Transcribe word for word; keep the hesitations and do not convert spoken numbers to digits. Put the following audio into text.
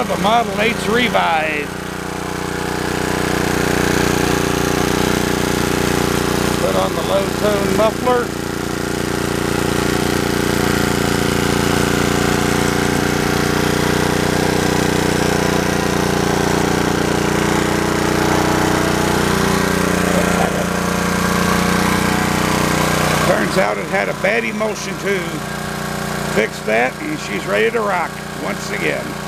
of a Model eight's Revive. Put on the low tone muffler. Turns out it had a bad emulsion tube. Fixed that and she's ready to rock once again.